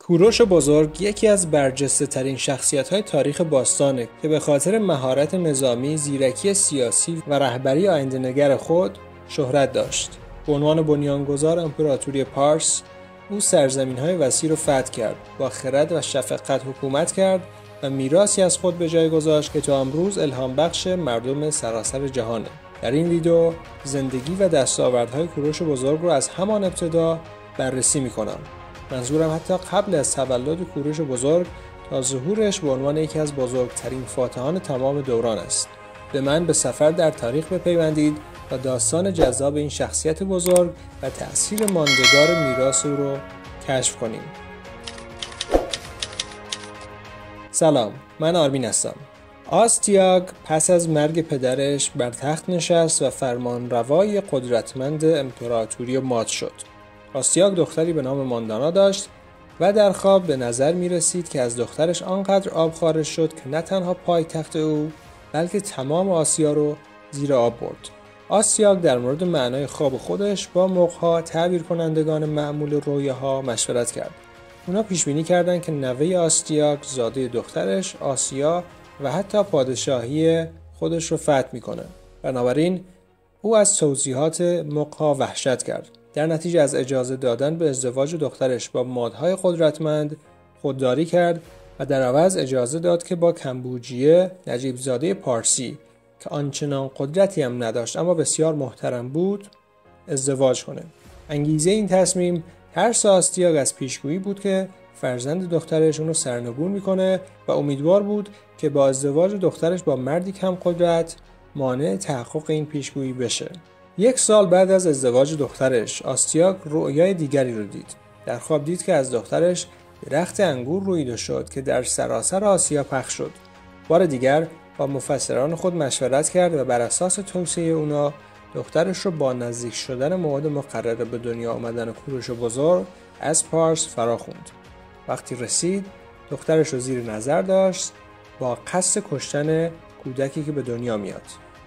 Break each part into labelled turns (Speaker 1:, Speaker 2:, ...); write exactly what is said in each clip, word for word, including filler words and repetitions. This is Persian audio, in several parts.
Speaker 1: کوروش بزرگ یکی از برجسته ترین شخصیت های تاریخ باستانه که به خاطر مهارت نظامی، زیرکی سیاسی و رهبری آینده‌نگر خود شهرت داشت. به عنوان بنیانگذار امپراتوری پارس، او سرزمین‌های وسیع را فتح کرد، با خرد و شفقت حکومت کرد و میراثی از خود به جای گذاشت که تا امروز الهام بخش مردم سراسر جهانه. در این ویدیو زندگی و دستاوردهای کوروش بزرگ رو از همان ابتدا بررسی می‌کنم. منظورم حتی قبل از تولد کوروش بزرگ تا ظهورش به عنوان یکی از بزرگترین فاتحان تمام دوران است. به من به سفر در تاریخ بپیوندید و داستان جذاب این شخصیت بزرگ و تأثیر ماندگار میراث او رو کشف کنیم. سلام، من آرمین هستم. آستیاگ پس از مرگ پدرش بر تخت نشست و فرمانروای قدرتمند امپراتوری ماد شد. آستیاگ دختری به نام ماندانا داشت و در خواب به نظر می رسید که از دخترش آنقدر آب خارج شد که نه تنها پایتخت او بلکه تمام آسیا رو زیر آب برد. آستیاگ در مورد معنای خواب خودش با مغ‌ها تعبیر کنندگان معمول رویاها مشورت کرد. اونا پیش بینی کردند که نوه آستیاگ زاده دخترش آسیا و حتی پادشاهی خودش رو فتح میکنه. بنابراین او از توضیحات مغ‌ها وحشت کرد. در نتیجه از اجازه دادن به ازدواج دخترش با مادهای قدرتمند خودداری کرد و در عوض اجازه داد که با کمبوجیه نجیب زاده پارسی که آنچنان قدرتی هم نداشت اما بسیار محترم بود ازدواج کنه. انگیزه این تصمیم ترس آستیاگ از پیشگویی بود که فرزند دخترش اونو سرنگون میکنه و امیدوار بود که با ازدواج دخترش با مردی کم قدرت مانع تحقق این پیشگویی بشه. یک سال بعد از ازدواج دخترش، آستیاگ رؤیای دیگری رو دید. در خواب دید که از دخترش درخت انگور رویده شد که در سراسر آسیا پخش شد. بار دیگر با مفسران خود مشورت کرد و بر اساس توصیه اونا دخترش رو با نزدیک شدن موعد مقرر به دنیا آمدن کوروش بزرگ از پارس فراخوند. وقتی رسید، دخترش رو زیر نظر داشت با قصد کشتن کودکی که به دنیا میاد.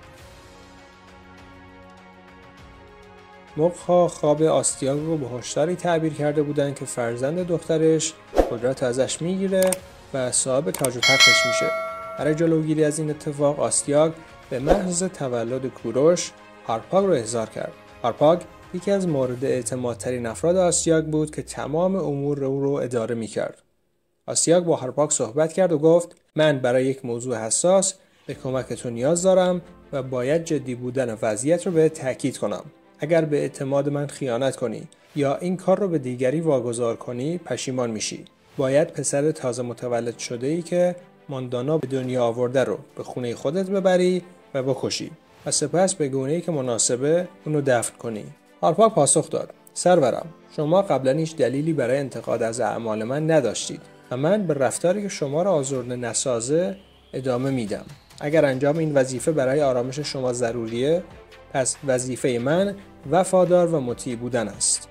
Speaker 1: مغ‌ها خواب آستیاگ رو به هشداری تعبیر کرده بودند که فرزند دخترش قدرت ازش میگیره و صاحب تاج و تختش میشه. برای جلوگیری از این اتفاق آستیاگ به محض تولد کوروش هارپاگ رو احضار کرد. هارپاگ یکی از مورد اعتمادترین افراد آستیاگ بود که تمام امور او رو اداره میکرد. آستیاگ با هارپاگ صحبت کرد و گفت من برای یک موضوع حساس به کمک تو نیاز دارم و باید جدی بودن وضعیت رو به تاکید کنم. اگر به اعتماد من خیانت کنی یا این کار رو به دیگری واگذار کنی پشیمان میشی. باید پسر تازه متولد شده ای که ماندانا به دنیا آورده رو به خونه خودت ببری و بکشی و سپس به گونه‌ای که مناسبه اونو دفن کنی. هارپاگ پاسخ داد سرورم، شما قبلا هیچ دلیلی برای انتقاد از اعمال من نداشتید و من به رفتاری که شما را آزرده نسازه ادامه میدم. اگر انجام این وظیفه برای آرامش شما ضروریه، پس وظیفه من وفادار و مطیع بودن است.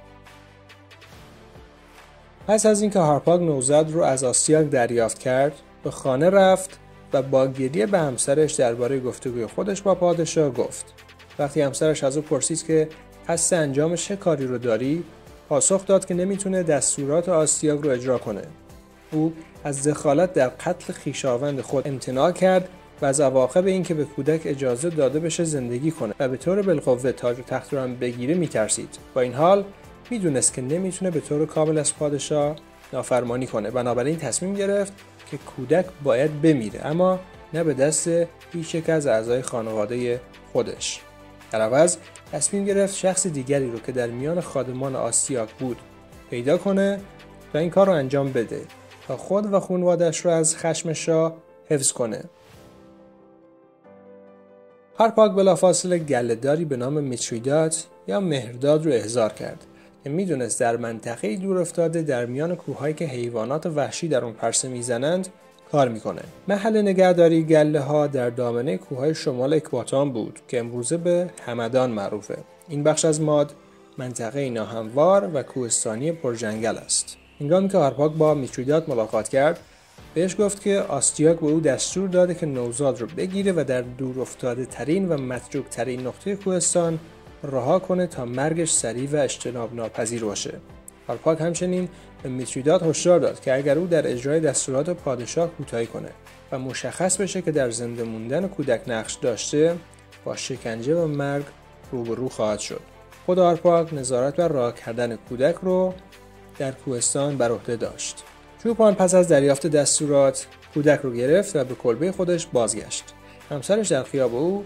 Speaker 1: پس از اینکه هارپاگ نوزاد رو از آستیاگ دریافت کرد، به خانه رفت و با گریه به همسرش درباره گفتگوی خودش با پادشاه گفت. وقتی همسرش از او پرسید که قصد انجام چه کاری رو داری، پاسخ داد که نمیتونه دستورات آستیاگ رو اجرا کنه. او از دخالت در قتل خویشاوند خود امتناع کرد و از عواقب اینکه به کودک اجازه داده بشه زندگی کنه و به طور بالقوه تاج و تخت رو هم بگیره میترسید. با این حال میدونست که نمیتونه به طور کامل از پادشاه نافرمانی کنه. بنابراین تصمیم گرفت که کودک باید بمیره، اما نه به دست هیچ یک از اعضای خانواده خودش. در عوض تصمیم گرفت شخص دیگری رو که در میان خادمان آستیاگ بود پیدا کنه تا این کار رو انجام بده تا خود و خانواده‌اش رو از خشم شاه حفظ کنه. هارپاگ بلافاصله گله‌داری به نام میتریدات یا مهرداد رو احضار کرد که میدونست در منطقه دور افتاده در میان کوههایی که حیوانات وحشی در اون پرسه میزنند کار میکنه. محل نگهداری گله ها در دامنه کوههای شمال اکباتان بود که امروزه به همدان معروفه. این بخش از ماد منطقه ناهموار و کوهستانی پرجنگل است. هنگامی که هارپاگ با میتریدات ملاقات کرد، بهش گفت که آستیاگ به او دستور داده که نوزاد رو بگیره و در دور افتاده ترین و متروک ترین نقطه کوهستان رها کنه تا مرگش سریع و اجتناب ناپذیر باشه. هارپاگ همچنین به میتریدات هشدار داد که اگر او در اجرای دستورات پادشاه کوتاهی کنه و مشخص بشه که در زنده موندن کودک نقش داشته، با شکنجه و مرگ روبرو خواهد شد. خود هارپاک نظارت بر رها کردن کودک رو در کوهستان بر عهده داشت. چوپان پس از دریافت دستورات کودک رو گرفت و به کلبه خودش بازگشت. همسرش در غیاب او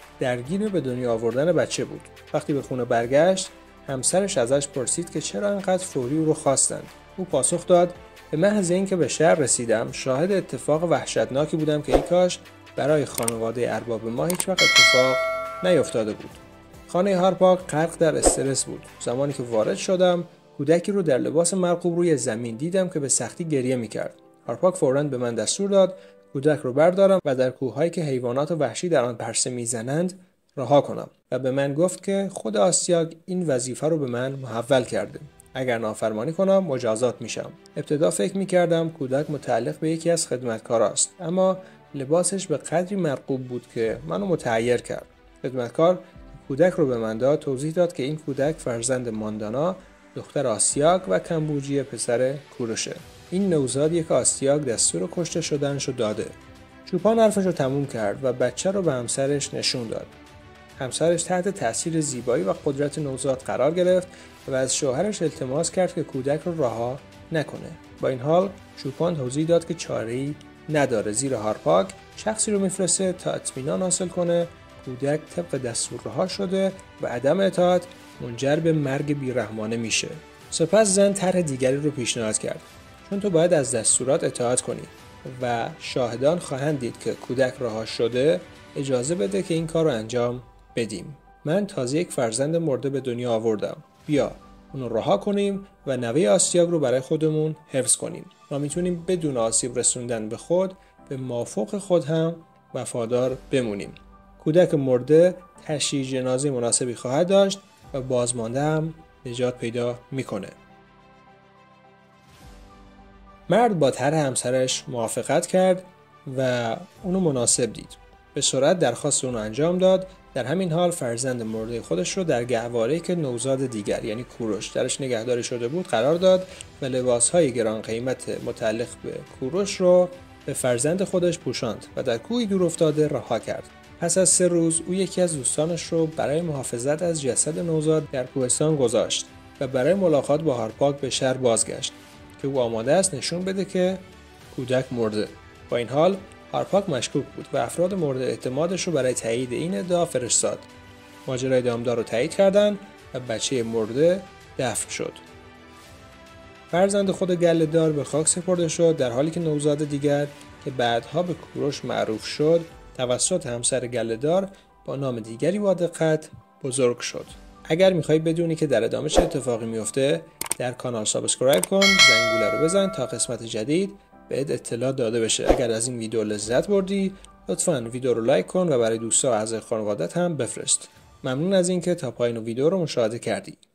Speaker 1: درگیر به دنیا آوردن بچه بود. وقتی به خونه برگشت، همسرش ازش پرسید که چرا انقدر فوری او رو خواستند. او پاسخ داد: به محض اینکه به شهر رسیدم شاهد اتفاق وحشتناکی بودم که ای کاش برای خانواده ارباب ما هیچ وقت اتفاق نیفتاده بود. خانه هارپاک غرق در استرس بود. زمانی که وارد شدم، کودکی رو در لباس مرغوب روی زمین دیدم که به سختی گریه می‌کرد. هارپاک فوراً به من دستور داد کودک رو بردارم و در کوه‌هایی که حیوانات وحشی در آن پرسه می‌زنند رها کنم و به من گفت که خود آستیاگ این وظیفه رو به من محول کرده. اگر نافرمانی کنم مجازات میشم. ابتدا فکر می‌کردم کودک متعلق به یکی از خدمتکاراست، اما لباسش به قدری مرغوب بود که منو متحیر کرد. خدمتکار کودک رو به من داد، توضیح داد که این کودک فرزند ماندانا، دختر آستیاگ و کمبوجی پسر کوروشه. این نوزادیه که آستیاگ دستور کشته شدنشو داده. چوپان حرفش رو تموم کرد و بچه رو به همسرش نشون داد. همسرش تحت تاثیر زیبایی و قدرت نوزاد قرار گرفت و از شوهرش التماس کرد که کودک رو رها نکنه. با این حال چوپان توضیح داد که چاره‌ای نداره، زیرا هارپاک شخصی رو میفرسته تا اطمینان حاصل کنه کودک طبق دستور رها شده و عدم اطاعت منجر به مرگ بیرحمانه میشه. سپس زن طرح دیگری رو پیشنهاد کرد: چون تو باید از دستورات اطاعت کنی و شاهدان خواهند دید که کودک رها شده، اجازه بده که این کار رو انجام بدیم. من تازه یک فرزند مرده به دنیا آوردم. بیا اونو رها کنیم و نوه آستیاگ رو برای خودمون حفظ کنیم. ما میتونیم بدون آسیب رسوندن به خود به مافوق خود هم وفادار بمونیم. کودک مرده تشییع جنازه مناسبی خواهد داشت و بازمانده هم نجات پیدا میکنه. مرد با طرح همسرش موافقت کرد و اونو مناسب دید. به سرعت درخواست اونو انجام داد. در همین حال فرزند مرده خودش رو در گهواره‌ای که نوزاد دیگر یعنی کوروش درش نگهداری شده بود قرار داد و لباسهای گران قیمت متعلق به کوروش رو به فرزند خودش پوشاند و در کوهی دور افتاده رها کرد. پس از سه روز او یکی از دوستانش رو برای محافظت از جسد نوزاد در کوهستان گذاشت و برای ملاقات با هارپاک به شهر بازگشت که او آماده است نشون بده که کودک مرده. با این حال هارپاک مشکوک بود و افراد مورد اعتمادش رو برای تایید این ادعا فرستاد. ماجرای دامدار رو تایید کردند و بچه مرده دفن شد. فرزند خود گله‌دار به خاک سپرده شد، در حالی که نوزاد دیگر که بعدها به کوروش معروف شد توسط همسر گله‌دار با نام دیگری با دقت بزرگ شد. اگر میخوای بدونی که در ادامه چه اتفاقی میفته، در کانال سابسکرایب کن، زنگوله رو بزن تا قسمت جدید بهت اطلاع داده بشه. اگر از این ویدیو لذت بردی لطفاً ویدیو رو لایک کن و برای دوستا و اعضای خانوادت هم بفرست. ممنون از اینکه تا پایان ویدیو رو مشاهده کردی.